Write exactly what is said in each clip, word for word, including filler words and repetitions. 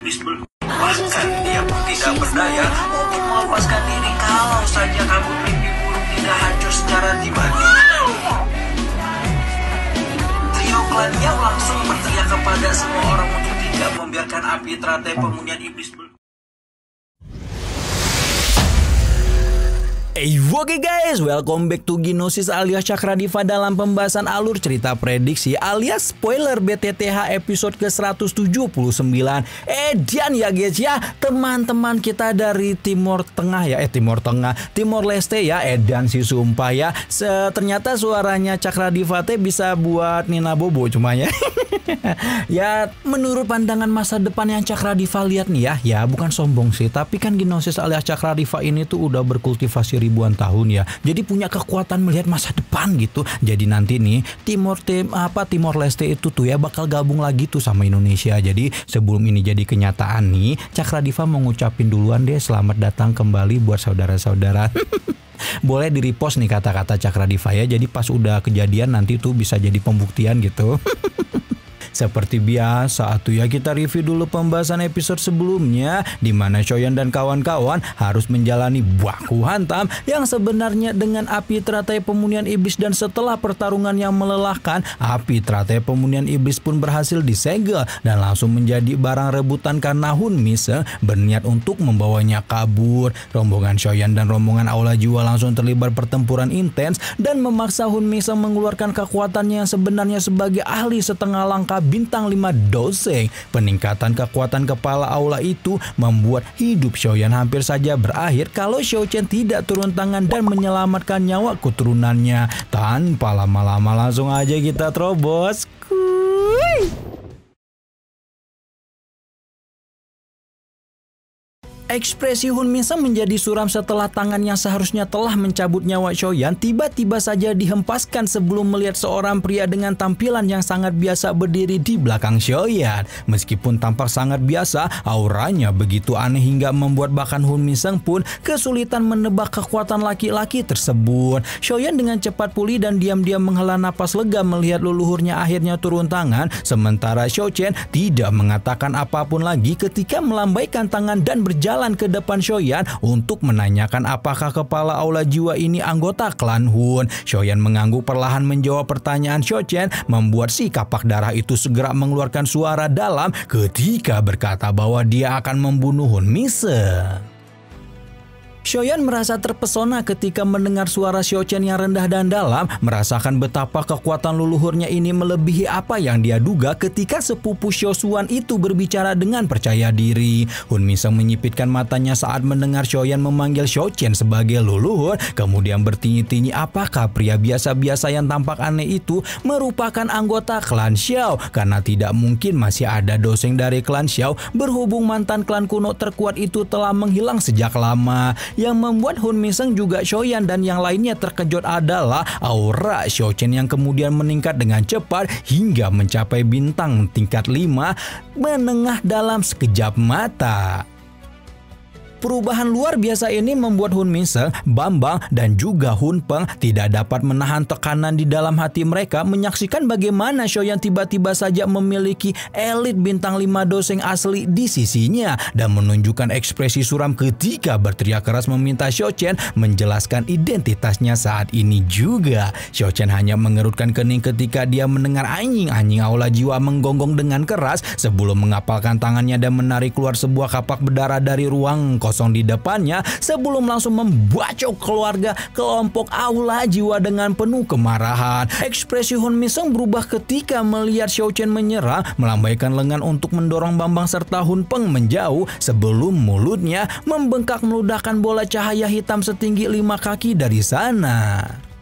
iblis bahkan dia pun tidak berdaya untuk melepaskan diri kalau saja kabut mimpi buruk tidak hancur secara tiba-tiba. Trio klan yang langsung berteriak kepada semua orang untuk tidak membiarkan api teratai pemunian iblis ber Hey, oke guys, welcome back to Gnosis alias Cakradiva dalam pembahasan alur cerita prediksi alias spoiler B T T H episode ke seratus tujuh puluh sembilan. Eh, dan ya guys ya, teman-teman kita dari Timur Tengah ya, eh Timur Tengah, Timor Leste ya, Edan si sumpah ya. Se ternyata suaranya Cakradiva teh bisa buat Nina Bobo cuma ya. Ya, menurut pandangan masa depan yang Cakradiva lihat nih ya, ya bukan sombong sih, tapi kan Gnosis alias Cakradiva ini tuh udah berkultivasi ribuan tahun ya, jadi punya kekuatan melihat masa depan gitu. Jadi nanti nih Timor Tim apa Timor Leste itu tuh ya bakal gabung lagi tuh sama Indonesia. Jadi sebelum ini jadi kenyataan nih, Cakradiva mau ngucapin duluan deh selamat datang kembali buat saudara-saudara. Boleh di repost nih kata-kata Cakradiva ya, jadi pas udah kejadian nanti tuh bisa jadi pembuktian gitu. Seperti biasa tuh ya, kita review dulu pembahasan episode sebelumnya di mana Shoyan dan kawan-kawan harus menjalani baku hantam yang sebenarnya dengan api teratai pemunian iblis, dan setelah pertarungan yang melelahkan, api teratai pemunian iblis pun berhasil disegel dan langsung menjadi barang rebutan karena Hun Miseng berniat untuk membawanya kabur. Rombongan Shoyan dan rombongan Aula Jiwa langsung terlibat pertempuran intens dan memaksa Hun Miseng mengeluarkan kekuatannya yang sebenarnya sebagai ahli setengah langkah bintang lima doseng. Peningkatan kekuatan kepala aula itu membuat hidup Shoyan hampir saja berakhir kalau Xiao Chen tidak turun tangan dan menyelamatkan nyawa keturunannya. Tanpa lama-lama langsung aja kita terobos. Kuy. Ekspresi Hun Miseng menjadi suram setelah tangan yang seharusnya telah mencabut nyawa Shoyan tiba-tiba saja dihempaskan sebelum melihat seorang pria dengan tampilan yang sangat biasa berdiri di belakang Shoyan. Meskipun tampak sangat biasa, auranya begitu aneh hingga membuat bahkan Hun Miseng pun kesulitan menebak kekuatan laki-laki tersebut. Shoyan dengan cepat pulih dan diam-diam menghela napas lega melihat leluhurnya akhirnya turun tangan, sementara Xiao Chen tidak mengatakan apapun lagi ketika melambaikan tangan dan berjalan ke depan Shoyan untuk menanyakan apakah kepala aula jiwa ini anggota klan Hun. Shoyan mengangguk perlahan menjawab pertanyaan Xiao Chen, membuat si kapak darah itu segera mengeluarkan suara dalam ketika berkata bahwa dia akan membunuh Hun Miseng. Shoyan merasa terpesona ketika mendengar suara Xiao Chen yang rendah dan dalam, merasakan betapa kekuatan leluhurnya ini melebihi apa yang dia duga ketika sepupu Xiao Xuan itu berbicara dengan percaya diri. Hun Miseng menyipitkan matanya saat mendengar Shoyan memanggil Xiao Chen sebagai leluhur, kemudian bertinyi-tinyi apakah pria biasa-biasa yang tampak aneh itu merupakan anggota klan Xiao, karena tidak mungkin masih ada doseng dari klan Xiao berhubung mantan klan kuno terkuat itu telah menghilang sejak lama. Yang membuat Hun Miseng juga Shoyan dan yang lainnya terkejut adalah aura Xiao Chen yang kemudian meningkat dengan cepat hingga mencapai bintang tingkat lima menengah dalam sekejap mata. Perubahan luar biasa ini membuat Hun Miseng, Bambang, dan juga Hun Peng tidak dapat menahan tekanan di dalam hati mereka menyaksikan bagaimana Shoyan tiba-tiba saja memiliki elit bintang lima doseng asli di sisinya dan menunjukkan ekspresi suram ketika berteriak keras meminta Xiao Chen menjelaskan identitasnya saat ini juga. Xiao Chen hanya mengerutkan kening ketika dia mendengar anjing-anjing aula jiwa menggonggong dengan keras sebelum mengapalkan tangannya dan menarik keluar sebuah kapak berdarah dari ruang kosong di depannya sebelum langsung membacok keluarga kelompok aula jiwa dengan penuh kemarahan. Ekspresi Hun Miseng berubah ketika melihat Xiao Chen menyerang, melambaikan lengan untuk mendorong Bambang serta Hun Peng menjauh sebelum mulutnya membengkak meludahkan bola cahaya hitam setinggi lima kaki dari sana.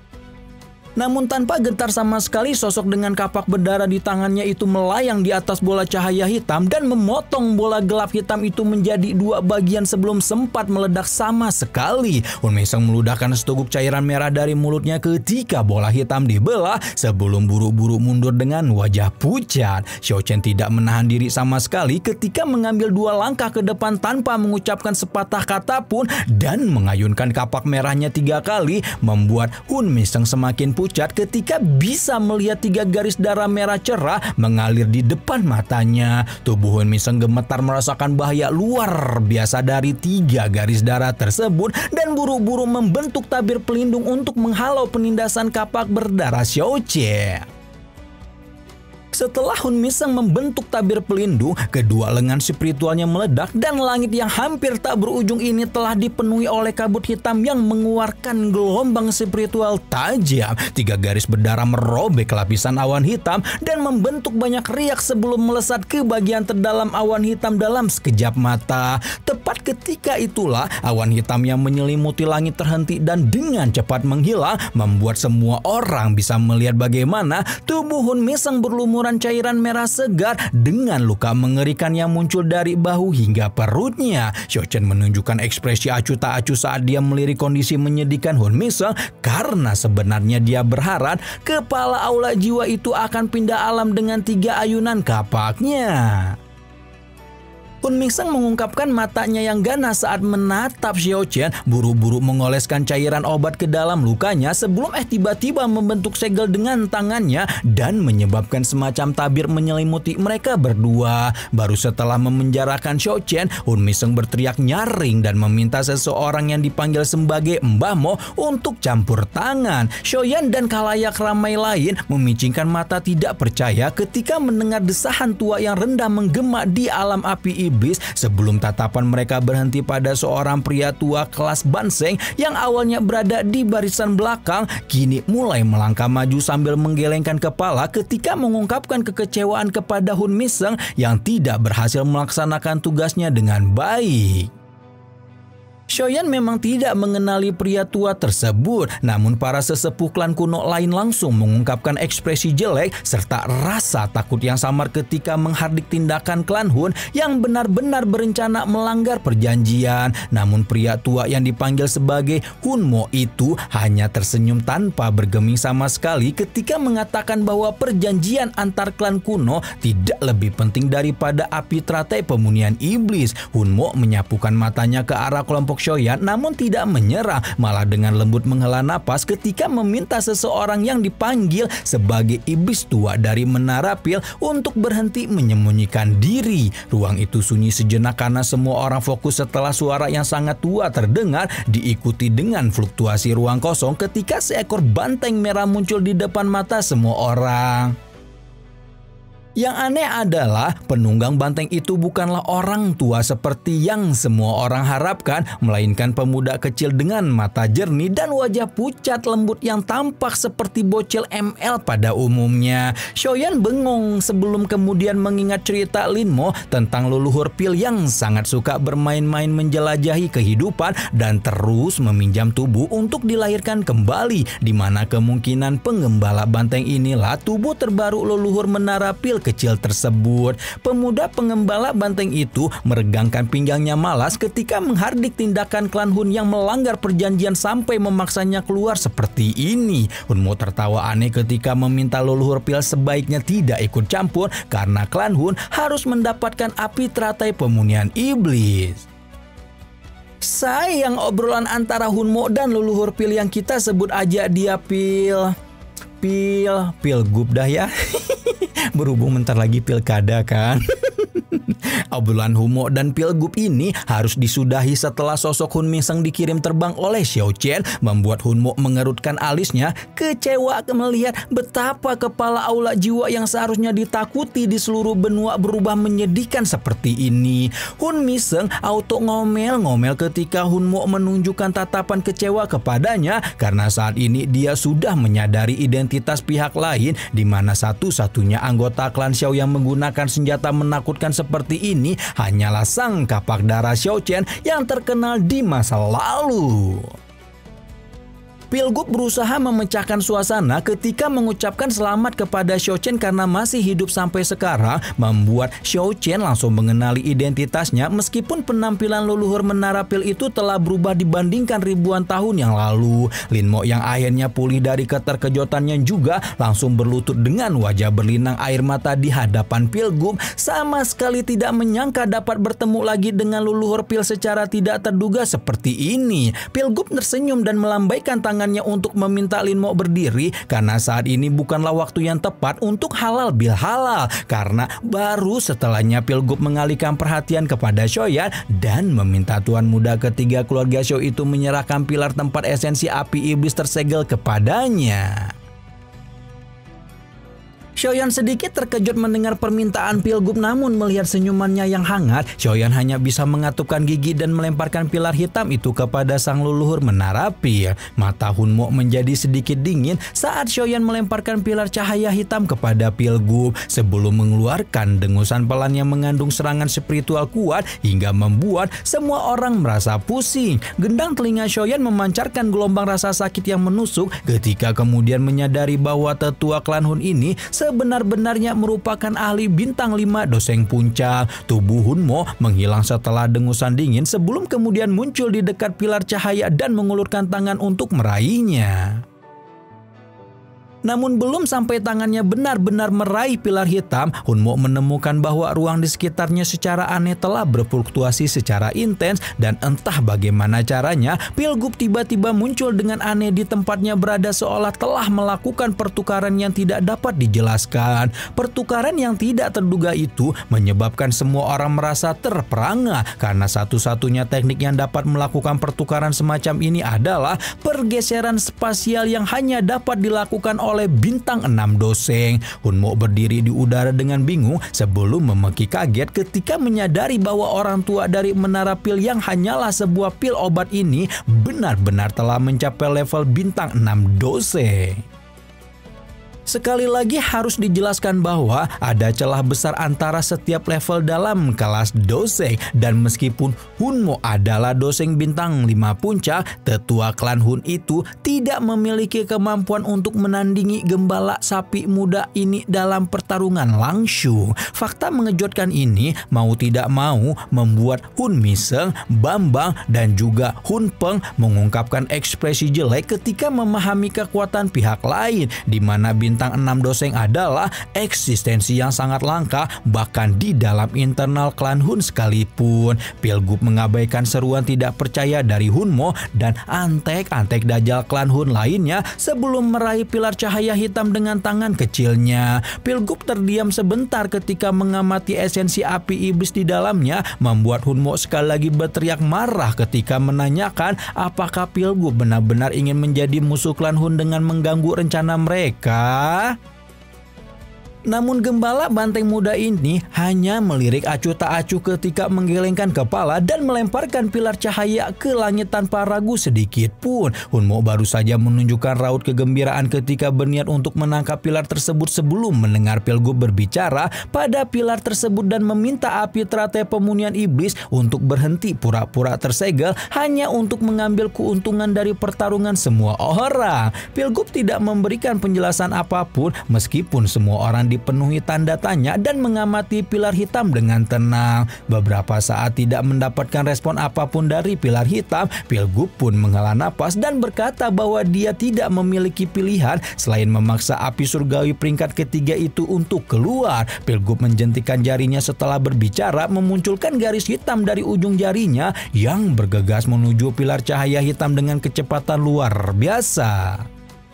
Namun tanpa gentar sama sekali, sosok dengan kapak berdarah di tangannya itu melayang di atas bola cahaya hitam dan memotong bola gelap hitam itu menjadi dua bagian sebelum sempat meledak sama sekali. Hun Miseng meludahkan seteguk cairan merah dari mulutnya ketika bola hitam dibelah sebelum buru-buru mundur dengan wajah pucat. Xiao Chen tidak menahan diri sama sekali ketika mengambil dua langkah ke depan tanpa mengucapkan sepatah kata pun dan mengayunkan kapak merahnya tiga kali, membuat Hun Miseng semakin pucat pucat ketika bisa melihat tiga garis darah merah cerah mengalir di depan matanya. Tubuh Hun Miseng gemetar merasakan bahaya luar biasa dari tiga garis darah tersebut dan buru-buru membentuk tabir pelindung untuk menghalau penindasan kapak berdarah Xiao Chen. Setelah Hun Miseng membentuk tabir pelindung, kedua lengan spiritualnya meledak dan langit yang hampir tak berujung ini telah dipenuhi oleh kabut hitam yang mengeluarkan gelombang spiritual tajam. Tiga garis berdarah merobek lapisan awan hitam dan membentuk banyak riak sebelum melesat ke bagian terdalam awan hitam dalam sekejap mata. Tepat ketika itulah awan hitam yang menyelimuti langit terhenti dan dengan cepat menghilang, membuat semua orang bisa melihat bagaimana tubuh Hun Miseng berlumuran cairan merah segar dengan luka mengerikan yang muncul dari bahu hingga perutnya. Xiao Chen menunjukkan ekspresi acuh tak acuh saat dia melirik kondisi menyedihkan Hun Miseng karena sebenarnya dia berharap kepala aula jiwa itu akan pindah alam dengan tiga ayunan kapaknya. Hun Miseng mengungkapkan matanya yang ganas saat menatap Xiao Chen, buru-buru mengoleskan cairan obat ke dalam lukanya sebelum eh tiba-tiba membentuk segel dengan tangannya dan menyebabkan semacam tabir menyelimuti mereka berdua. Baru setelah memenjarakan Xiao Chen, Hun Miseng berteriak nyaring dan meminta seseorang yang dipanggil sebagai Mbah Mo untuk campur tangan. Xiaoyan dan khalayak ramai lain memicingkan mata tidak percaya ketika mendengar desahan tua yang rendah menggema di alam api iblis. Sebelum tatapan mereka berhenti pada seorang pria tua kelas Banseng yang awalnya berada di barisan belakang, kini mulai melangkah maju sambil menggelengkan kepala ketika mengungkapkan kekecewaan kepada Hun Miseng yang tidak berhasil melaksanakan tugasnya dengan baik. Xiaoyan memang tidak mengenali pria tua tersebut, namun para sesepuh klan kuno lain langsung mengungkapkan ekspresi jelek serta rasa takut yang samar ketika menghardik tindakan klan Hun yang benar-benar berencana melanggar perjanjian. Namun pria tua yang dipanggil sebagai Hun Mo itu hanya tersenyum tanpa bergeming sama sekali ketika mengatakan bahwa perjanjian antar klan kuno tidak lebih penting daripada api teratai pemunihan iblis. Hun Mo menyapukan matanya ke arah kelompok Xiaoyan namun tidak menyerah, malah dengan lembut menghela napas ketika meminta seseorang yang dipanggil sebagai iblis tua dari Menara Pil untuk berhenti menyembunyikan diri. Ruang itu sunyi sejenak karena semua orang fokus setelah suara yang sangat tua terdengar, diikuti dengan fluktuasi ruang kosong ketika seekor banteng merah muncul di depan mata semua orang. Yang aneh adalah penunggang banteng itu bukanlah orang tua seperti yang semua orang harapkan, melainkan pemuda kecil dengan mata jernih dan wajah pucat lembut yang tampak seperti bocil M L pada umumnya. Xiaoyan bengong sebelum kemudian mengingat cerita Lin Mo tentang leluhur Pil yang sangat suka bermain-main menjelajahi kehidupan dan terus meminjam tubuh untuk dilahirkan kembali, di mana kemungkinan pengembala banteng inilah tubuh terbaru leluhur Menara Pil kecil tersebut. Pemuda pengembala banteng itu meregangkan pinggangnya malas ketika menghardik tindakan klan Hun yang melanggar perjanjian sampai memaksanya keluar seperti ini. Hun Mo tertawa aneh ketika meminta leluhur Pil sebaiknya tidak ikut campur karena klan Hun harus mendapatkan api teratai pemunihan iblis. Sayang obrolan antara Hun Mo dan leluhur Pil yang kita sebut aja dia Pil Pil Pilgub dah ya. Berhubung bentar lagi pilkada kan. Obrolan Hun Mo dan Pilgub ini harus disudahi setelah sosok Hun Miseng dikirim terbang oleh Xiao Chen, membuat Hun Mo mengerutkan alisnya, kecewa melihat betapa kepala aula jiwa yang seharusnya ditakuti di seluruh benua berubah menyedihkan seperti ini. Hun Miseng auto ngomel-ngomel ketika Hun Mo menunjukkan tatapan kecewa kepadanya karena saat ini dia sudah menyadari identitas pihak lain, di mana satu-satunya anggota klan Xiao yang menggunakan senjata menakutkan seperti ini hanyalah sang kapak darah Xiao Chen yang terkenal di masa lalu. Pilgub berusaha memecahkan suasana ketika mengucapkan selamat kepada Xiao Chen karena masih hidup sampai sekarang, membuat Xiao Chen langsung mengenali identitasnya meskipun penampilan leluhur Menara Pil itu telah berubah dibandingkan ribuan tahun yang lalu. Lin Mo yang akhirnya pulih dari keterkejutannya juga langsung berlutut dengan wajah berlinang air mata di hadapan Pilgub, sama sekali tidak menyangka dapat bertemu lagi dengan leluhur Pil secara tidak terduga seperti ini. Pilgub tersenyum dan melambaikan tangan tangannya untuk meminta Lin Mo berdiri karena saat ini bukanlah waktu yang tepat untuk halal bil halal, karena baru setelahnya Pilgub mengalihkan perhatian kepada Shoyan dan meminta tuan muda ketiga keluarga Shou itu menyerahkan pilar tempat esensi api iblis tersegel kepadanya. Shoyan sedikit terkejut mendengar permintaan Pilgub, namun melihat senyumannya yang hangat, Shoyan hanya bisa mengatupkan gigi dan melemparkan pilar hitam itu kepada sang leluhur menara pil. Mata Hun Mo menjadi sedikit dingin saat Shoyan melemparkan pilar cahaya hitam kepada Pilgub sebelum mengeluarkan dengusan pelan yang mengandung serangan spiritual kuat hingga membuat semua orang merasa pusing. Gendang telinga Shoyan memancarkan gelombang rasa sakit yang menusuk ketika kemudian menyadari bahwa tetua klan Hun ini sebenar-benarnya merupakan ahli bintang lima doseng puncak. Tubuh Hun Mo menghilang setelah dengusan dingin sebelum kemudian muncul di dekat pilar cahaya dan mengulurkan tangan untuk meraihnya. Namun belum sampai tangannya benar-benar meraih pilar hitam, Hun Mo menemukan bahwa ruang di sekitarnya secara aneh telah berfluktuasi secara intens dan entah bagaimana caranya Pilgub tiba-tiba muncul dengan aneh di tempatnya berada seolah telah melakukan pertukaran yang tidak dapat dijelaskan. Pertukaran yang tidak terduga itu menyebabkan semua orang merasa terperangah karena satu-satunya teknik yang dapat melakukan pertukaran semacam ini adalah pergeseran spasial yang hanya dapat dilakukan oleh oleh bintang enam doseng. Hun Mo berdiri di udara dengan bingung sebelum memeki kaget ketika menyadari bahwa orang tua dari menara pil yang hanyalah sebuah pil obat ini benar-benar telah mencapai level bintang enam doseng. Sekali lagi harus dijelaskan bahwa ada celah besar antara setiap level dalam kelas doseng, dan meskipun Hun Mo adalah doseng bintang lima puncak, tetua klan Hun itu tidak memiliki kemampuan untuk menandingi gembala sapi muda ini dalam pertarungan langsung. Fakta mengejutkan ini mau tidak mau membuat Hun Miseng, Bambang, dan juga Hun Peng mengungkapkan ekspresi jelek ketika memahami kekuatan pihak lain, di mana bintang Bintang enam doseng adalah eksistensi yang sangat langka bahkan di dalam internal klan Hun sekalipun. Pilgub mengabaikan seruan tidak percaya dari Hun Mo dan antek-antek dajal klan Hun lainnya sebelum meraih pilar cahaya hitam dengan tangan kecilnya. Pilgub terdiam sebentar ketika mengamati esensi api iblis di dalamnya, membuat Hun Mo sekali lagi berteriak marah ketika menanyakan apakah Pilgub benar-benar ingin menjadi musuh klan Hun dengan mengganggu rencana mereka. Namun gembala banteng muda ini hanya melirik acuh tak acuh ketika menggelengkan kepala dan melemparkan pilar cahaya ke langit tanpa ragu sedikit pun. Hun Mo baru saja menunjukkan raut kegembiraan ketika berniat untuk menangkap pilar tersebut sebelum mendengar Pilgub berbicara pada pilar tersebut dan meminta api teratai pemunian iblis untuk berhenti pura-pura tersegel hanya untuk mengambil keuntungan dari pertarungan semua orang. Pilgub tidak memberikan penjelasan apapun meskipun semua orang dipenuhi tanda tanya dan mengamati pilar hitam dengan tenang. Beberapa saat tidak mendapatkan respon apapun dari pilar hitam, Pilgub pun menghela napas dan berkata bahwa dia tidak memiliki pilihan selain memaksa api surgawi peringkat ketiga itu untuk keluar. Pilgub menjentikan jarinya setelah berbicara, memunculkan garis hitam dari ujung jarinya yang bergegas menuju pilar cahaya hitam dengan kecepatan luar biasa.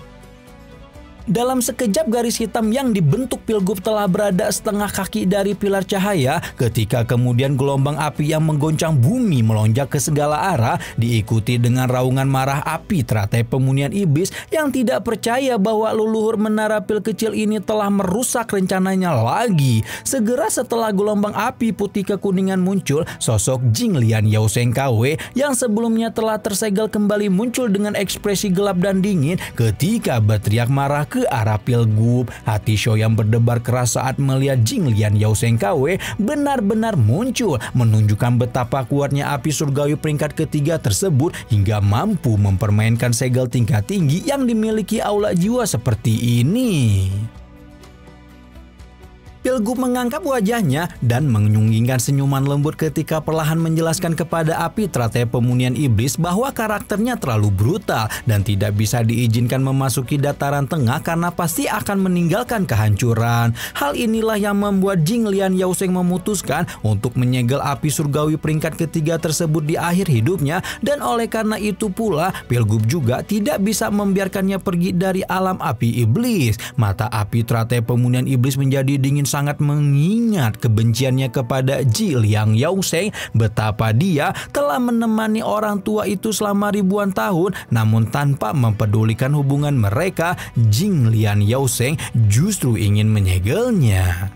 Dalam sekejap garis hitam yang dibentuk Pilgub telah berada setengah kaki dari pilar cahaya ketika kemudian gelombang api yang menggoncang bumi melonjak ke segala arah diikuti dengan raungan marah api teratai pemunian iblis yang tidak percaya bahwa leluhur menara pil kecil ini telah merusak rencananya lagi. Segera setelah gelombang api putih kekuningan muncul, sosok Jing Lian Yao Seng K W yang sebelumnya telah tersegel kembali muncul dengan ekspresi gelap dan dingin ketika berteriak marah ke ke arah Pilgub. Hati Shou yang berdebar keras saat melihat Jing Lian Yao Seng K W benar-benar muncul, menunjukkan betapa kuatnya api surgawi peringkat ketiga tersebut hingga mampu mempermainkan segel tingkat tinggi yang dimiliki aula jiwa seperti ini. Pilgub mengangkat wajahnya dan menyunggingkan senyuman lembut ketika perlahan menjelaskan kepada Apitra Teh Pemunian Iblis bahwa karakternya terlalu brutal dan tidak bisa diizinkan memasuki dataran tengah karena pasti akan meninggalkan kehancuran. Hal inilah yang membuat Jing Lian Yaoseng memutuskan untuk menyegel api surgawi peringkat ketiga tersebut di akhir hidupnya, dan oleh karena itu pula Pilgub juga tidak bisa membiarkannya pergi dari alam api iblis. Mata Apitra Teh Pemunian Iblis menjadi dingin sangat mengingat kebenciannya kepada Jing Lian Yaoseng, betapa dia telah menemani orang tua itu selama ribuan tahun namun tanpa mempedulikan hubungan mereka. Jing Lian Yaoseng justru ingin menyegelnya.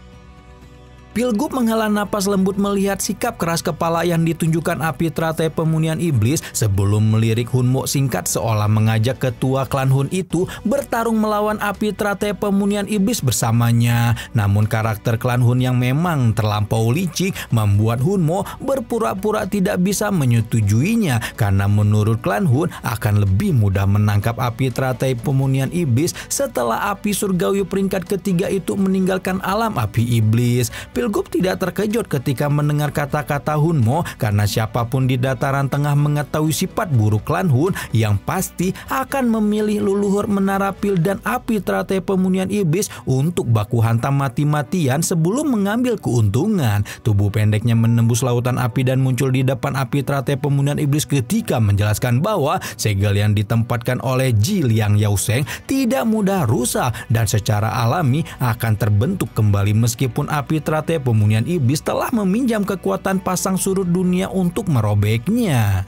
Pilgub menghela napas lembut melihat sikap keras kepala yang ditunjukkan Apitra Teh Pemunian Iblis sebelum melirik Hun Mo singkat seolah mengajak ketua klan Hun itu bertarung melawan Apitra Teh Pemunian Iblis bersamanya. Namun karakter klan Hun yang memang terlampau licik membuat Hun Mo berpura-pura tidak bisa menyetujuinya, karena menurut klan Hun akan lebih mudah menangkap Apitra Teh Pemunian Iblis setelah api surgawi peringkat ketiga itu meninggalkan alam api iblis. Pilgub tidak terkejut ketika mendengar kata-kata Hun Mo, karena siapapun di dataran tengah mengetahui sifat buruk klan Hun yang pasti akan memilih leluhur Menara Pil dan Apitra Teh Pemunian Iblis untuk baku hantam mati-matian sebelum mengambil keuntungan. Tubuh pendeknya menembus lautan api dan muncul di depan Apitra Teh Pemunian Iblis ketika menjelaskan bahwa segel yang ditempatkan oleh Jing Lian Yaoseng tidak mudah rusak dan secara alami akan terbentuk kembali meskipun Apitra Teh Pemunian Iblis telah meminjam kekuatan pasang surut dunia untuk merobeknya.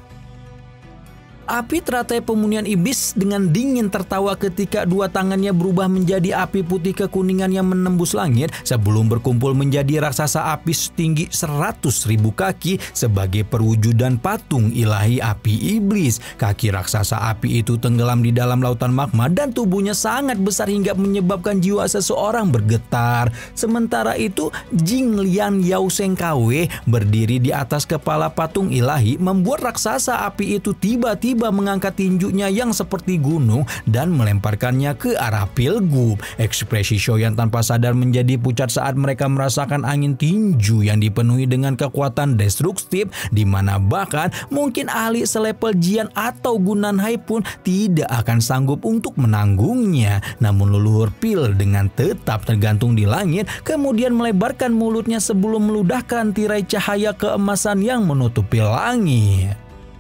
Apitra Teh Pemunian Iblis dengan dingin tertawa ketika dua tangannya berubah menjadi api putih kekuningan yang menembus langit sebelum berkumpul menjadi raksasa api setinggi seratus ribu kaki sebagai perwujudan patung ilahi api iblis. Kaki raksasa api itu tenggelam di dalam lautan magma dan tubuhnya sangat besar hingga menyebabkan jiwa seseorang bergetar. Sementara itu Jing Lian Yaoseng K W berdiri di atas kepala patung ilahi membuat raksasa api itu tiba-tiba mengangkat tinjunya yang seperti gunung dan melemparkannya ke arah Pilgub. Ekspresi Xiaoyan tanpa sadar menjadi pucat saat mereka merasakan angin tinju yang dipenuhi dengan kekuatan destruktif, di mana bahkan mungkin ahli selepel Jian atau Gunanhai pun tidak akan sanggup untuk menanggungnya. Namun leluhur Pil dengan tetap tergantung di langit kemudian melebarkan mulutnya sebelum meludahkan tirai cahaya keemasan yang menutupi langit.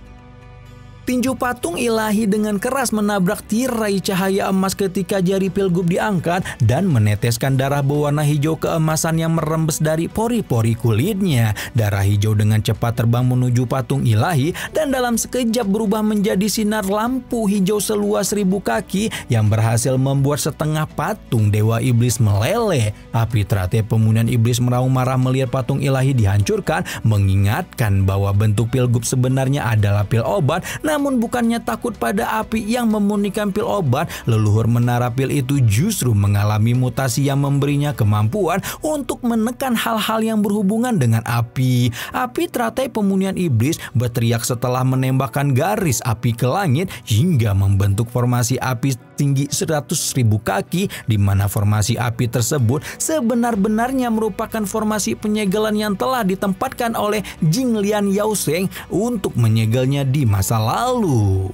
Tinju patung ilahi dengan keras menabrak tirai cahaya emas ketika jari Pilgub diangkat dan meneteskan darah berwarna hijau keemasan yang merembes dari pori-pori kulitnya. Darah hijau dengan cepat terbang menuju patung ilahi dan dalam sekejap berubah menjadi sinar lampu hijau seluas ribu kaki yang berhasil membuat setengah patung Dewa Iblis meleleh. Apitra Teh Pemunian Iblis meraung marah melihat patung ilahi dihancurkan, mengingatkan bahwa bentuk Pilgub sebenarnya adalah pil obat. Namun bukannya takut pada api yang memunikan pil obat, leluhur Menara Pil itu justru mengalami mutasi yang memberinya kemampuan untuk menekan hal-hal yang berhubungan dengan api. Apitra Teh Pemunian Iblis berteriak setelah menembakkan garis api ke langit hingga membentuk formasi api tinggi seratus ribu kaki, di mana formasi api tersebut sebenar-benarnya merupakan formasi penyegelan yang telah ditempatkan oleh Jing Lian Yaoseng untuk menyegelnya di masa lalu. Lalu.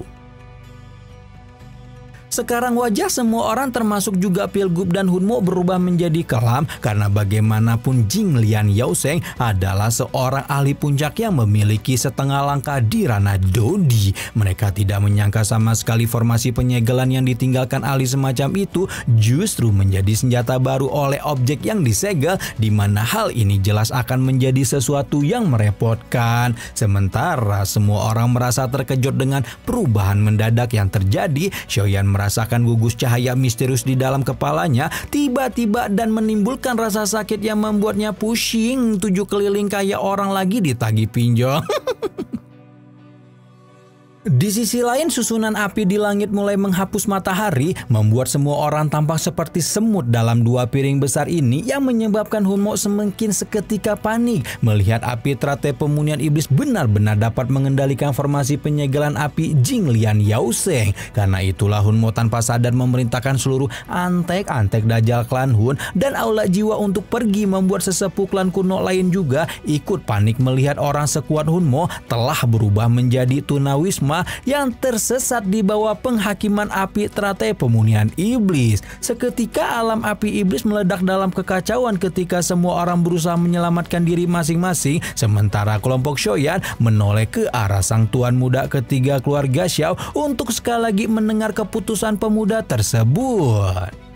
Sekarang wajah semua orang termasuk juga Pilgub dan Hun Mo berubah menjadi kelam karena bagaimanapun Jing Lian Yaoseng adalah seorang ahli puncak yang memiliki setengah langkah di ranah Dodi. Mereka tidak menyangka sama sekali formasi penyegelan yang ditinggalkan ahli semacam itu justru menjadi senjata baru oleh objek yang disegel, di mana hal ini jelas akan menjadi sesuatu yang merepotkan. Sementara semua orang merasa terkejut dengan perubahan mendadak yang terjadi, Xiaoyan merasa merasakan gugus cahaya misterius di dalam kepalanya tiba-tiba dan menimbulkan rasa sakit yang membuatnya pusing tujuh keliling kayak orang lagi ditagih pinjol. Di sisi lain, susunan api di langit mulai menghapus matahari, membuat semua orang tampak seperti semut dalam dua piring besar ini yang menyebabkan Hunmo semakin seketika panik melihat api teratai pemunian iblis benar-benar dapat mengendalikan formasi penyegelan api Jing Lian Yaoseng. Karena itulah Hunmo tanpa sadar memerintahkan seluruh antek-antek Dajjal klan Hun dan aula jiwa untuk pergi, membuat sesepuh klan kuno lain juga ikut panik melihat orang sekuat Hunmo telah berubah menjadi tunawisma yang tersesat di bawah penghakiman api teratai pemunian iblis. Seketika alam api iblis meledak dalam kekacauan ketika semua orang berusaha menyelamatkan diri masing-masing, sementara kelompok Shoyan menoleh ke arah sang tuan muda ketiga keluarga Xiao untuk sekali lagi mendengar keputusan pemuda tersebut.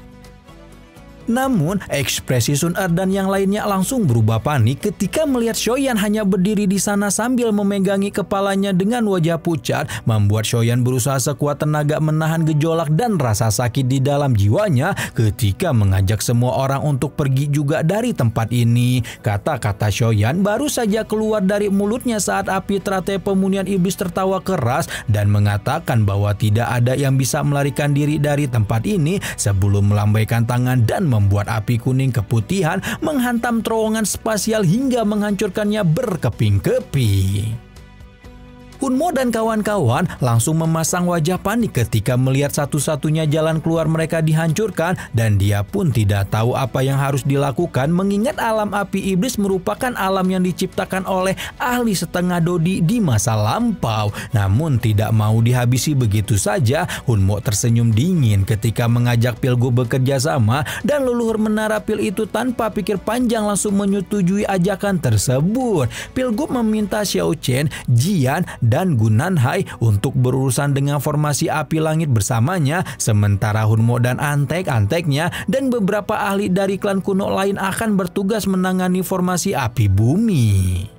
Namun, ekspresi Sun Er dan yang lainnya langsung berubah panik ketika melihat Shoyan hanya berdiri di sana sambil memegangi kepalanya dengan wajah pucat, membuat Shoyan berusaha sekuat tenaga menahan gejolak dan rasa sakit di dalam jiwanya ketika mengajak semua orang untuk pergi juga dari tempat ini. Kata-kata Shoyan baru saja keluar dari mulutnya saat api teratai pemunian iblis tertawa keras dan mengatakan bahwa tidak ada yang bisa melarikan diri dari tempat ini sebelum melambaikan tangan dan membuat api kuning keputihan menghantam terowongan spasial hingga menghancurkannya berkeping-keping. Hunmo dan kawan-kawan langsung memasang wajah panik ketika melihat satu-satunya jalan keluar mereka dihancurkan, dan dia pun tidak tahu apa yang harus dilakukan mengingat alam api iblis merupakan alam yang diciptakan oleh ahli setengah dodi di masa lampau. Namun tidak mau dihabisi begitu saja, Hunmo tersenyum dingin ketika mengajak Pilgub bekerja sama, dan leluhur menara pil itu tanpa pikir panjang langsung menyetujui ajakan tersebut. Pilgub meminta Xiao Chen, Jian, dan Gunanhai untuk berurusan dengan formasi api langit bersamanya, sementara Hunmo dan antek-anteknya dan beberapa ahli dari klan kuno lain akan bertugas menangani formasi api bumi.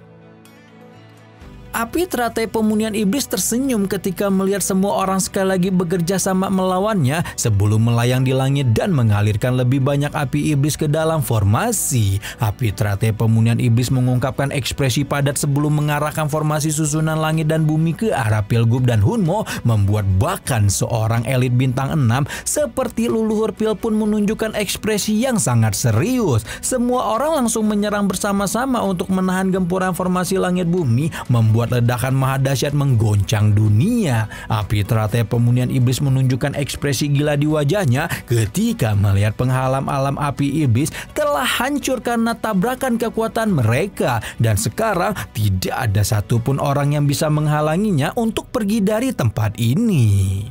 Api teratai pemunian iblis tersenyum ketika melihat semua orang sekali lagi bekerja sama melawannya sebelum melayang di langit dan mengalirkan lebih banyak api iblis ke dalam formasi. Api teratai pemunian iblis mengungkapkan ekspresi padat sebelum mengarahkan formasi susunan langit dan bumi ke arah Pilgub dan Hunmo, membuat bahkan seorang elit bintang enam seperti leluhur Pil pun menunjukkan ekspresi yang sangat serius. Semua orang langsung menyerang bersama-sama untuk menahan gempuran formasi langit bumi, membuat Buat ledakan maha dahsyat menggoncang dunia. Api teratai pemunian iblis menunjukkan ekspresi gila di wajahnya ketika melihat penghalang alam api iblis telah hancur karena tabrakan kekuatan mereka, dan sekarang tidak ada satupun orang yang bisa menghalanginya untuk pergi dari tempat ini.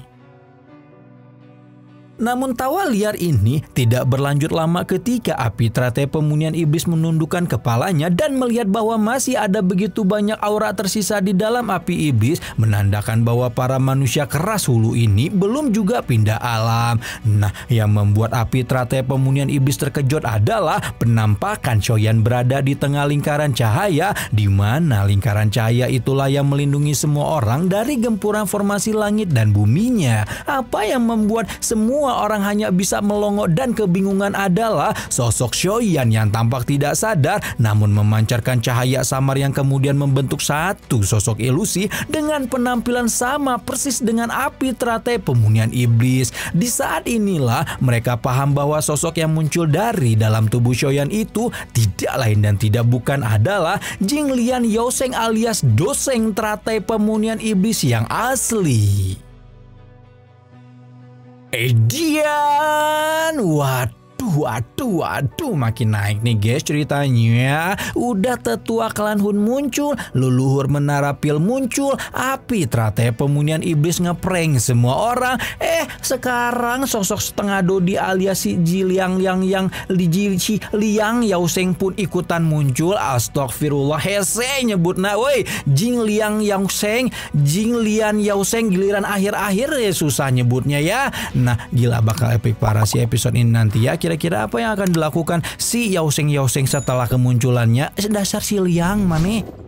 Namun tawa liar ini tidak berlanjut lama ketika api teratai pemunian iblis menundukkan kepalanya dan melihat bahwa masih ada begitu banyak aura tersisa di dalam api iblis, menandakan bahwa para manusia keras hulu ini belum juga pindah alam. Nah, yang membuat api teratai pemunian iblis terkejut adalah penampakan Shoyan berada di tengah lingkaran cahaya, di mana lingkaran cahaya itulah yang melindungi semua orang dari gempuran formasi langit dan buminya. Apa yang membuat semua orang hanya bisa melongo dan kebingungan adalah sosok Shoyan yang tampak tidak sadar namun memancarkan cahaya samar yang kemudian membentuk satu sosok ilusi dengan penampilan sama persis dengan api teratai pemunian iblis. Di saat inilah mereka paham bahwa sosok yang muncul dari dalam tubuh Shoyan itu tidak lain dan tidak bukan adalah Jing Lian Yaoseng alias Doseng teratai pemunian iblis yang asli. Edian, waduh, waduh, waduh, makin naik nih guys ceritanya. Udah tetua klan Hun muncul, leluhur menara Pil muncul, api teratai pemunian iblis ngeprank semua orang. Eh, sekarang sosok setengah dodi alias si Ji Liang yang yang Ji Si Liang Yaoseng pun ikutan muncul. Astagfirullah, hese nyebutna, woi, Jing Liang Yaoseng, Jing Lian Yaoseng, giliran akhir-akhir ya susah nyebutnya ya. Nah, gila bakal epic parah si episode ini nanti ya. Kira-kira apa yang akan dilakukan si Yaoseng Yaoseng setelah kemunculannya? Dasar si Liang mana?